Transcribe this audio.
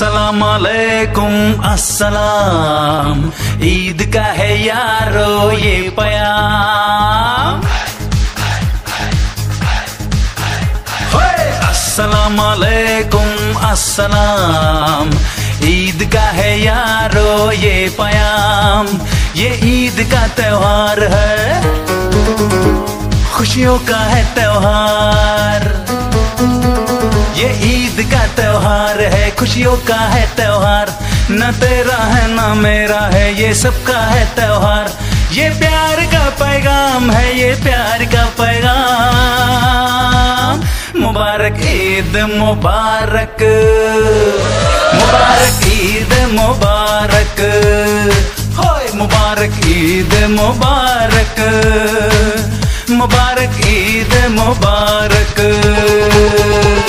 अस्सलाम अलैकुम अस्सलाम, ईद का है यारो ये प्याम। अस्सलाम अलैकुम अस्सलाम, ईद का है यारो ये प्याम। ये ईद का त्योहार है, खुशियों का है त्योहार। ये ईद का त्योहार है, खुशियों का है त्योहार। न तेरा है न मेरा है, ये सबका है त्योहार। ये प्यार का पैगाम है, ये प्यार का पैगाम। मुबारक ईद मुबारक, मुबारक ईद मुबारक, होय मुबारक ईद मुबारक, मुबारक ईद मुबारक।